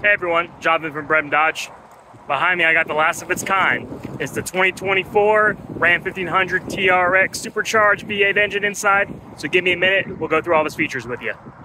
Hey everyone, Jonathan from Bread and Dodge. Behind me I got the last of its kind. It's the 2024 Ram 1500 TRX Supercharged V8 engine inside. So give me a minute, we'll go through all its features with you.